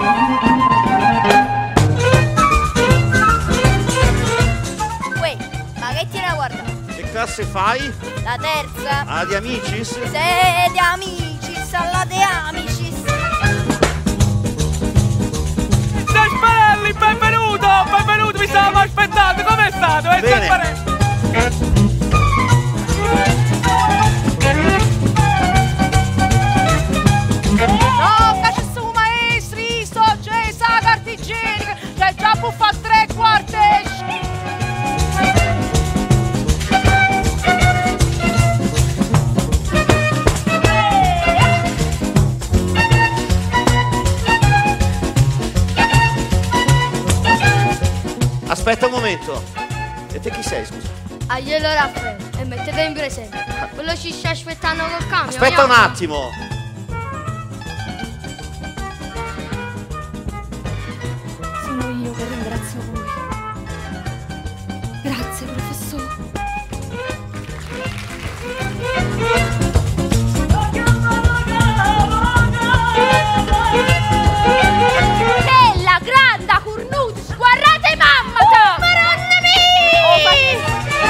Uè, ma che ti ne guarda? Che classe fai? La terza? Ah, di Amicis? Sì, di Amicis, alla di Amicis. Gasparelli, benvenuto! Benvenuto, mi stavamo aspettando, come state? Bene. No, che ci sono maestri, sto gesa, carta igienica, c'è già buffa 3/4. Aspetta un momento. E te chi sei, scusa? Aglielo Raffaele e mettete in presente. Quello ci sta aspettando col cambio. Aspetta un attimo. Sono io che ringrazio voi. Grazie, professore. Bella, grande, cornuta, guardate mamma! Oh, maronna mia!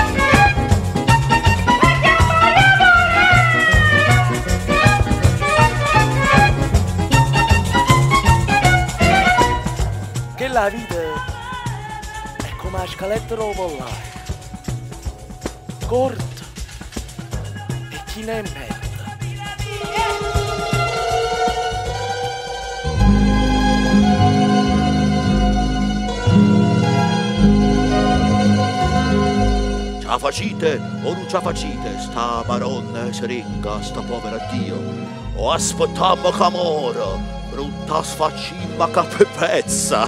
Che la vita è come la scaletta pollare. Corta e chi ne è in mezzo. Ce la facite o non ce la facite? Sta maronna seringa, sta povera Dio. O aspettiamo che muore, brutta sfaccimma che pezza.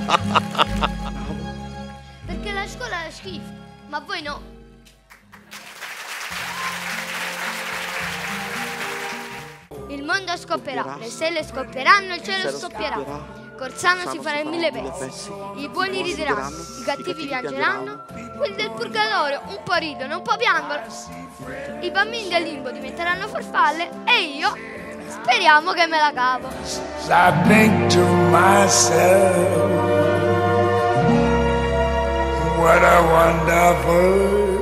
Perché la scuola è schifo, ma voi no. Il mondo scoppierà, le stelle scoppieranno, il cielo scoppierà. Corsano si farà in 1000 pezzi. I buoni rideranno, i cattivi piangeranno. Quelli del purgatorio un po' ridono, un po' piangono. I bambini del limbo diventeranno farfalle e io speriamo che me la cavo. I think to myself, what a wonderful